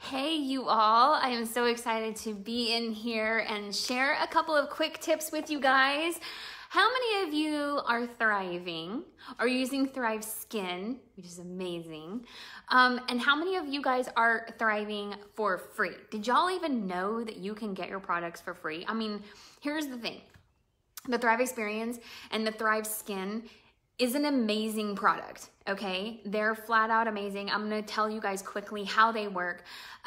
Hey you all, I am so excited to be in here and share a couple of quick tips with you guys. How many of you are thriving or using Thrive Skin, which is amazing? And how many of you guys are thriving for free? Did y'all even know that you can get your products for free? I mean, here's the thing. The Thrive Experience and the Thrive Skin is an amazing product, okay? They're flat out amazing. I'm gonna tell you guys quickly how they work.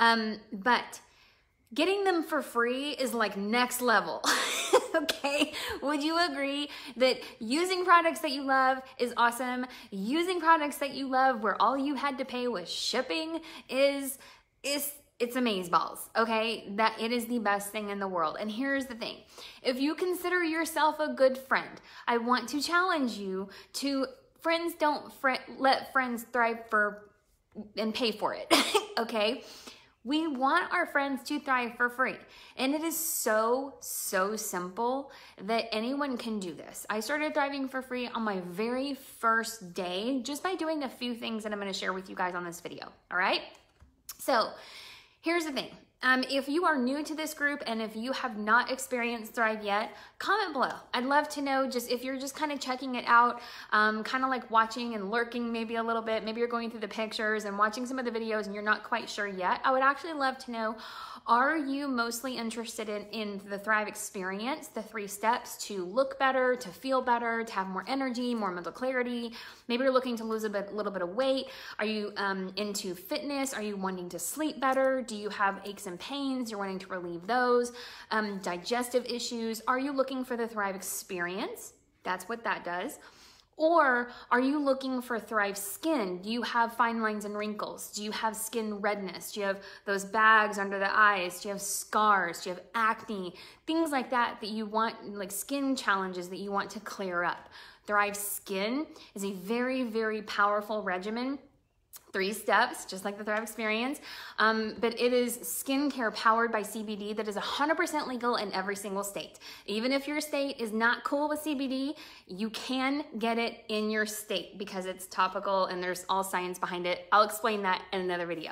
But getting them for free is like next level, okay? Would you agree that using products that you love is awesome? Using products that you love where all you had to pay was shipping it's amazeballs, okay? That it is the best thing in the world. And here's the thing. If you consider yourself a good friend, I want to challenge you to friends don't let friends thrive for and pay for it, okay? We want our friends to thrive for free. And it is so simple that anyone can do this. I started thriving for free on my very first day just by doing a few things that I'm gonna share with you guys on this video, all right? So, here's the thing. If you are new to this group and if you have not experienced Thrive yet, comment below. I'd love to know just if you're just kind of checking it out, kind of like watching and lurking maybe a little bit. Maybe you're going through the pictures and watching some of the videos and you're not quite sure yet. I would actually love to know, are you mostly interested in the Thrive Experience, the 3 steps to look better, to feel better, to have more energy, more mental clarity? Maybe you're looking to lose a little bit of weight. Are you into fitness? Are you wanting to sleep better? Do you have aches and pains? You're wanting to relieve those. Digestive issues. Are you looking for the Thrive Experience? That's what that does. Or are you looking for Thrive Skin? Do you have fine lines and wrinkles? Do you have skin redness? Do you have those bags under the eyes? Do you have scars? Do you have acne? Things like that that you want, like skin challenges that you want to clear up. Thrive Skin is a very powerful regimen. 3 steps, just like the Thrive Experience, but it is skincare powered by CBD that is 100% legal in every single state. Even if your state is not cool with CBD, you can get it in your state because it's topical and there's all science behind it. I'll explain that in another video.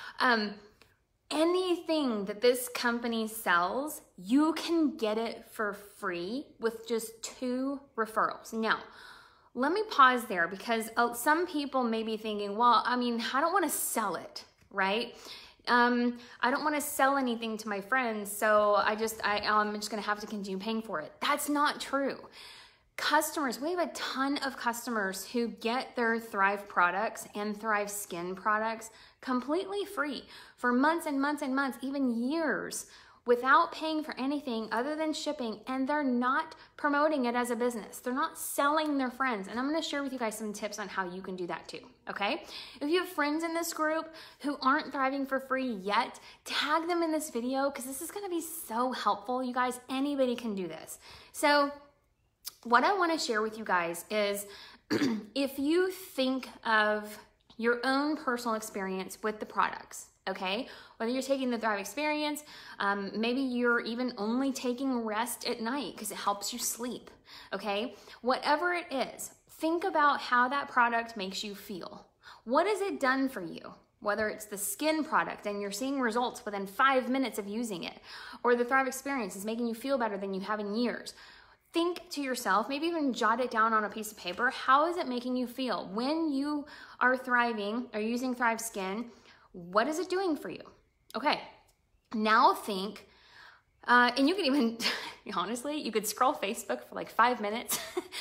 Anything that this company sells, you can get it for free with just 2 referrals. Now, let me pause there because some people may be thinking, well, I mean, I don't want to sell it, right? I don't want to sell anything to my friends, so I'm just going to have to continue paying for it. That's not true. Customers, we have a ton of customers who get their Thrive products and Thrive Skin products completely free for months and months and months, even years, without paying for anything other than shipping, and they're not promoting it as a business. They're not selling their friends. And I'm gonna share with you guys some tips on how you can do that too, okay? If you have friends in this group who aren't thriving for free yet, tag them in this video because this is gonna be so helpful. You guys, anybody can do this. So what I wanna share with you guys is if you think of your own personal experience with the products, okay? Whether you're taking the Thrive Experience, maybe you're even only taking rest at night because it helps you sleep, okay? Whatever it is, think about how that product makes you feel. What has it done for you? Whether it's the skin product and you're seeing results within 5 minutes of using it, or the Thrive Experience is making you feel better than you have in years. Think to yourself, maybe even jot it down on a piece of paper. How is it making you feel? When you are thriving or using Thrive Skin, what is it doing for you? Okay, now think, and you can even, honestly, you could scroll Facebook for like 5 minutes.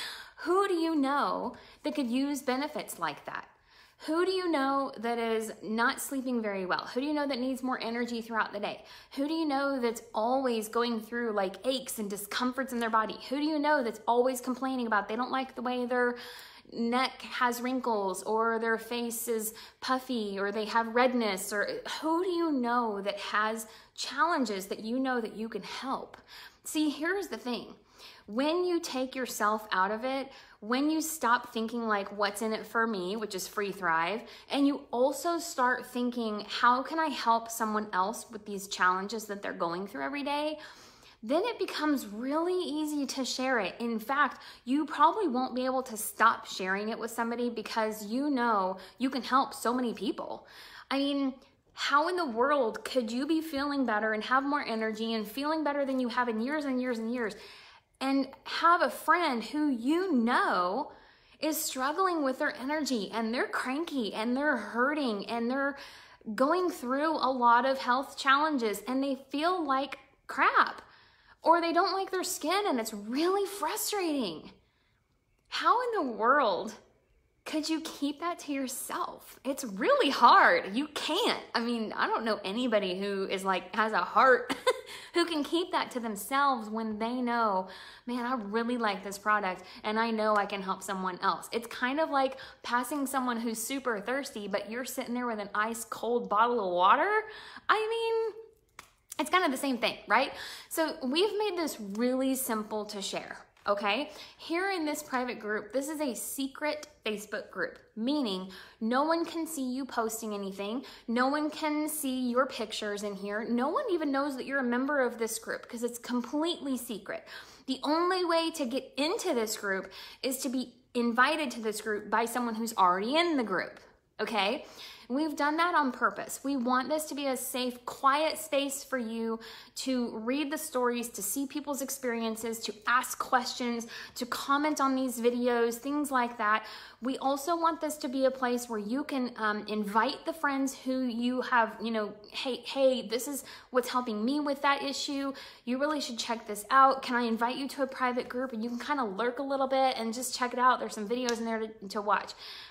Who do you know that could use benefits like that? Who do you know that is not sleeping very well? Who do you know that needs more energy throughout the day? Who do you know that's always going through like aches and discomforts in their body? Who do you know that's always complaining about they don't like the way their neck has wrinkles or their face is puffy or they have redness? Or who do you know that has challenges that you know that you can help? See, here's the thing. When you take yourself out of it, when you stop thinking like what's in it for me, which is free Thrive, and you also start thinking how can I help someone else with these challenges that they're going through every day, then it becomes really easy to share it. In fact, you probably won't be able to stop sharing it with somebody because you know you can help so many people. I mean, How in the world could you be feeling better and have more energy and feeling better than you have in years and years and years, and have a friend who you know is struggling with their energy and they're cranky and they're hurting and they're going through a lot of health challenges and they feel like crap, or they don't like their skin and it's really frustrating? How in the world could you keep that to yourself? It's really hard. You can't. I mean, I don't know anybody who is like, has a heart who can keep that to themselves when they know, man, I really like this product and I know I can help someone else. It's kind of like passing someone who's super thirsty, but you're sitting there with an ice cold bottle of water. I mean, it's kind of the same thing, right? So we've made this really simple to share. Okay, here in this private group, this is a secret Facebook group, meaning no one can see you posting anything. No one can see your pictures in here. No one even knows that you're a member of this group because it's completely secret. The only way to get into this group is to be invited to this group by someone who's already in the group. Okay, we've done that on purpose. We want this to be a safe, quiet space for you to read the stories, to see people's experiences, to ask questions, to comment on these videos, things like that. We also want this to be a place where you can invite the friends who you have, you know, hey, this is what's helping me with that issue. You really should check this out. Can I invite you to a private group? And you can kind of lurk a little bit and just check it out. There's some videos in there to watch.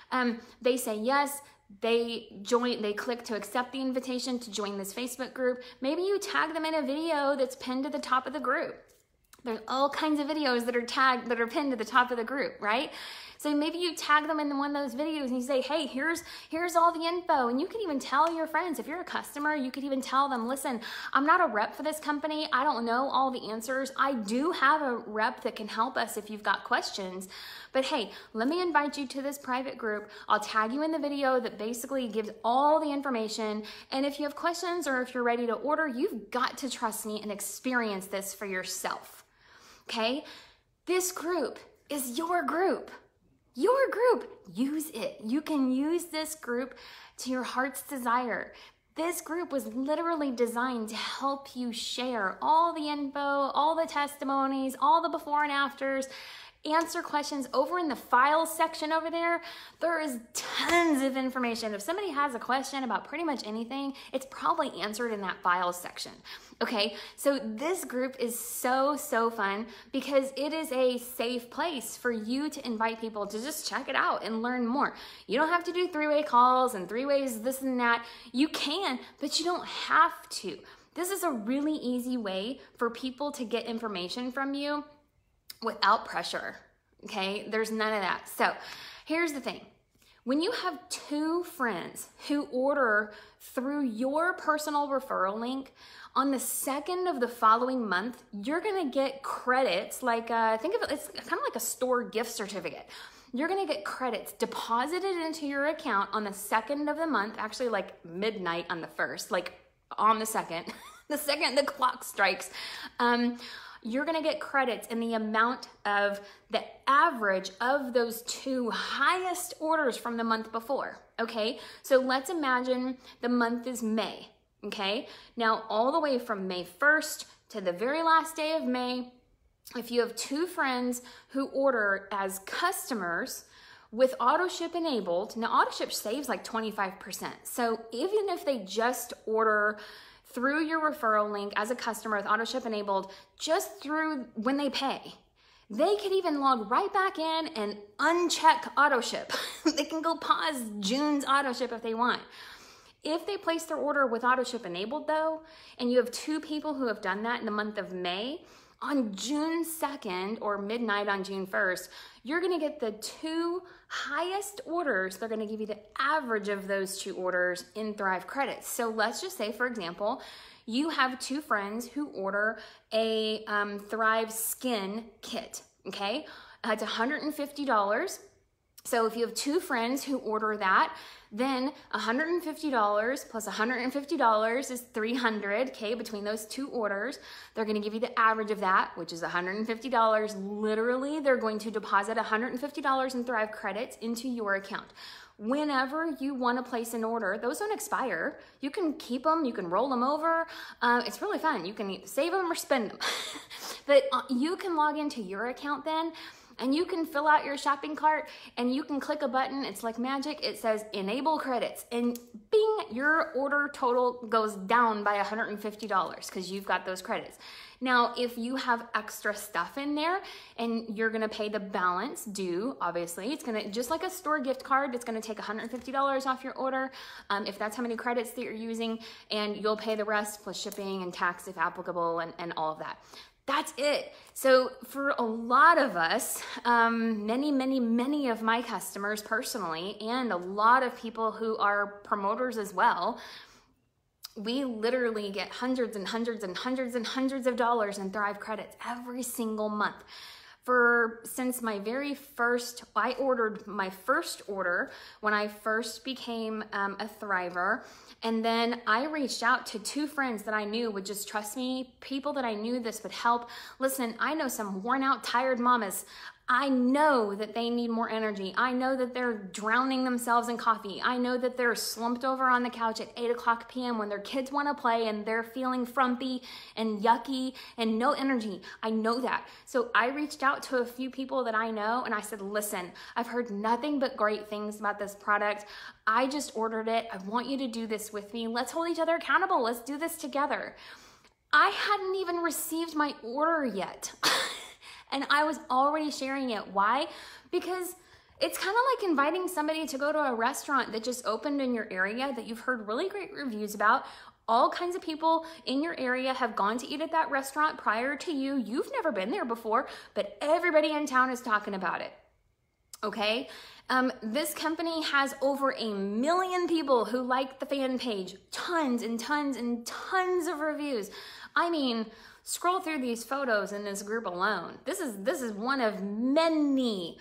They say yes. They click to accept the invitation to join this Facebook group. Maybe you tag them in a video that's pinned to the top of the group. There's all kinds of videos that are tagged, that are pinned to the top of the group, right? So maybe you tag them in one of those videos and you say, hey, here's all the info. And you can even tell your friends, if you're a customer, you could even tell them, listen, I'm not a rep for this company. I don't know all the answers. I do have a rep that can help us if you've got questions. But hey, let me invite you to this private group. I'll tag you in the video that basically gives all the information. And if you have questions or if you're ready to order, you've got to trust me and experience this for yourself. Okay? This group is your group. Your group. Use it. You can use this group to your heart's desire. This group was literally designed to help you share all the info, all the testimonies, all the before and afters, answer questions. Over in the files section over there, there is tons of information. If somebody has a question about pretty much anything, it's probably answered in that files section. Okay, so this group is so fun because it is a safe place for you to invite people to just check it out and learn more. You don't have to do three-way calls and three ways this and that. You can, but you don't have to. This is a really easy way for people to get information from you without pressure, okay? There's none of that. So here's the thing. When you have two friends who order through your personal referral link, on the 2nd of the following month, you're gonna get credits, like, think of it, it's kind of like a store gift certificate. You're gonna get credits deposited into your account on the 2nd of the month, actually like midnight on the 1st, like on the 2nd, the second the clock strikes. You're gonna get credits in the amount of the average of those two highest orders from the month before, okay? So let's imagine the month is May, okay? Now, all the way from May 1st to the very last day of May, if you have two friends who order as customers with autoship enabled, now autoship saves like 25%. So even if they just order through your referral link as a customer with autoship enabled, just through when they pay, they could even log right back in and uncheck autoship. They can go pause June's autoship if they want. If they place their order with autoship enabled though, and you have two people who have done that in the month of May, on June 2nd or midnight on June 1st, you're gonna get the two highest orders. They're gonna give you the average of those two orders in Thrive credits. So let's just say, for example, you have two friends who order a Thrive skin kit, okay? It's $150. So if you have two friends who order that, then $150 plus $150 is $300, okay, between those two orders. They're gonna give you the average of that, which is $150. Literally, they're going to deposit $150 in Thrive credits into your account. whenever you want to place an order. Those don't expire. You can keep them, you can roll them over. It's really fun. You can save them or spend them. But you can log into your account then, and you can fill out your shopping cart, and you can click a button. It's like magic. It says enable credits, and bing, your order total goes down by $150 because you've got those credits. Now, if you have extra stuff in there and you're gonna pay the balance due, obviously, it's gonna, just like a store gift card, it's gonna take $150 off your order, if that's how many credits that you're using, and you'll pay the rest plus shipping and tax if applicable and all of that. That's it. So for a lot of us, many of my customers personally, and a lot of people who are promoters as well, we literally get hundreds and hundreds and hundreds and hundreds of dollars in Thrive credits every single month. Since my very first, I ordered my first order when I first became a Thriver, and then I reached out to 2 friends that I knew would just trust me, people that I knew this would help. Listen, I know some worn out, tired mamas. I know that they need more energy. I know that they're drowning themselves in coffee. I know that they're slumped over on the couch at 8:00 p.m. when their kids want to play and they're feeling frumpy and yucky and no energy. I know that. So I reached out to a few people that I know and I said, listen, I've heard nothing but great things about this product. I just ordered it. I want you to do this with me. Let's hold each other accountable. Let's do this together. I hadn't even received my order yet. And I was already sharing it. Why? Because it's kind of like inviting somebody to go to a restaurant that just opened in your area that you've heard really great reviews about. All kinds of people in your area have gone to eat at that restaurant prior to you. You've never been there before, but everybody in town is talking about it. Okay? This company has over 1 million people who like the fan page. Tons and tons and tons of reviews. I mean, scroll through these photos in this group alone. This is one of many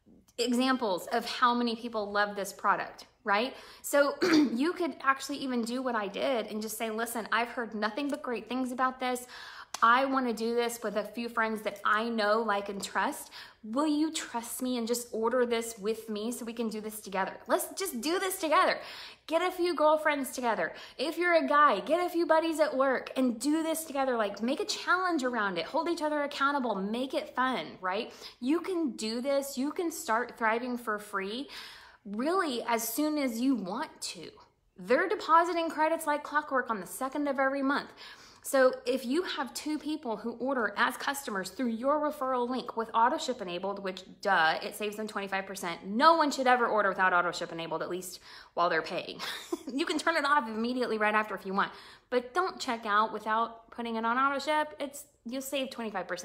examples of how many people love this product, right? So you could actually even do what I did and just say, listen, I've heard nothing but great things about this. I want to do this with a few friends that I know, like, and trust. Will you trust me and just order this with me so we can do this together? Let's just do this together. Get a few girlfriends together. If you're a guy, get a few buddies at work and do this together. Like, make a challenge around it. Hold each other accountable. Make it fun, right? You can do this. You can start thriving for free really as soon as you want to. They're depositing credits like clockwork on the 2nd of every month. So if you have 2 people who order as customers through your referral link with autoship enabled, which duh, it saves them 25%. No one should ever order without autoship enabled, at least while they're paying. You can turn it off immediately right after if you want, but don't check out without putting it on autoship. You'll save 25%.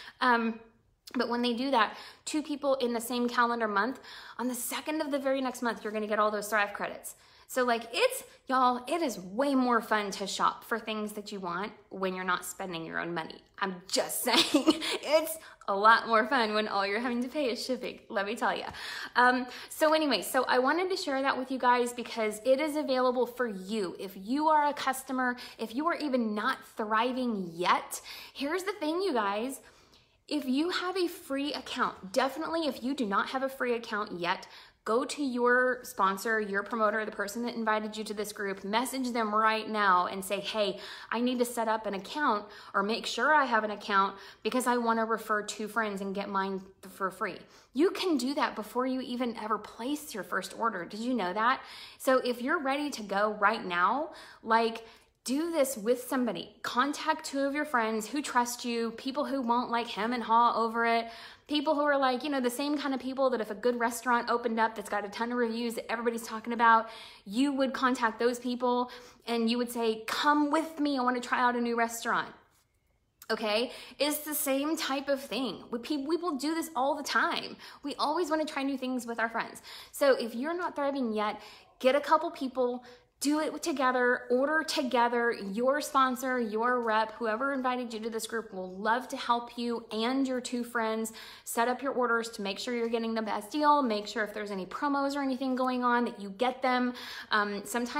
But when they do that, 2 people in the same calendar month, on the 2nd of the very next month, you're gonna get all those Thrive credits. So like, y'all, it is way more fun to shop for things that you want when you're not spending your own money. I'm just saying, it's a lot more fun when all you're having to pay is shipping, let me tell you. So anyway, so I wanted to share that with you guys because it is available for you. If you are a customer, if you are even not thriving yet, here's the thing, you guys. If you have a free account, definitely if you do not have a free account yet, go to your sponsor, your promoter, the person that invited you to this group, message them right now and say, hey, I need to set up an account or make sure I have an account because I want to refer 2 friends and get mine for free. You can do that before you even ever place your first order. Did you know that? So if you're ready to go right now, like, do this with somebody. Contact 2 of your friends who trust you, people who won't like hem and haw over it, people who are like, you know, the same kind of people that if a good restaurant opened up that's got a ton of reviews that everybody's talking about, you would contact those people and you would say, come with me, I want to try out a new restaurant. Okay, it's the same type of thing. We will do this all the time. We always want to try new things with our friends. So if you're not thriving yet, get a couple people, do it together, order together. Your sponsor, your rep, whoever invited you to this group will love to help you and your 2 friends set up your orders to make sure you're getting the best deal. Make sure if there's any promos or anything going on that you get them. Sometimes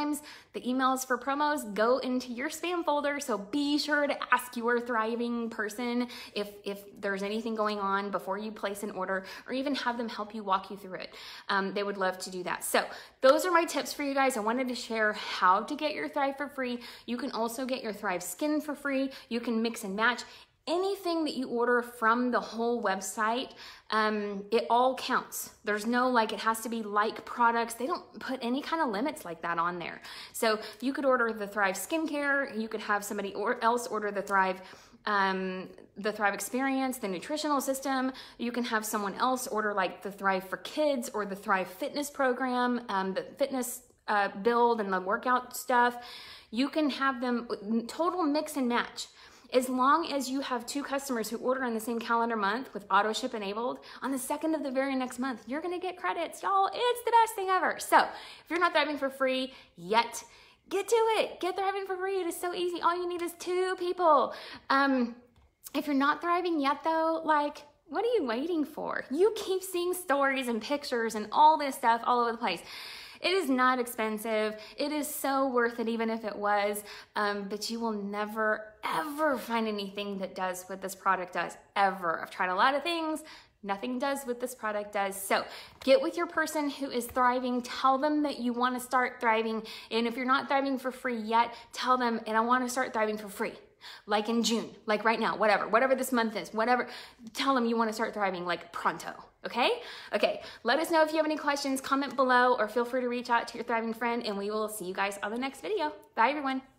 The emails for promos go into your spam folder, so be sure to ask your thriving person if there's anything going on before you place an order, or even have them help you, walk you through it. They would love to do that. So those are my tips for you guys. I wanted to share how to get your Thrive for free. You can also get your Thrive skin for free. You can mix and match. Anything that you order from the whole website, it all counts. There's no like, it has to be like products. They don't put any kind of limits like that on there. So you could order the Thrive skincare. You could have somebody else order the Thrive experience, the nutritional system. You can have someone else order like the Thrive for Kids or the Thrive fitness program, the fitness build and the workout stuff. You can have them total mix and match. As long as you have 2 customers who order in the same calendar month with auto ship enabled, on the 2nd of the very next month, you're gonna get credits. Y'all, it's the best thing ever. So if you're not thriving for free yet, get to it. Get thriving for free. It is so easy. All you need is 2 people. If you're not thriving yet though, like, what are you waiting for? You keep seeing stories and pictures and all this stuff all over the place. It is not expensive. It is so worth it, even if it was, but you will never, ever find anything that does what this product does, ever. I've tried a lot of things. Nothing does what this product does. So get with your person who is thriving. Tell them that you want to start thriving. And if you're not thriving for free yet, tell them, and I want to start thriving for free. Like in June, like right now, whatever this month is, whatever. Tell them you want to start thriving like pronto. Okay? Okay. Let us know if you have any questions, comment below, or feel free to reach out to your thriving friend, and we will see you guys on the next video. Bye, everyone.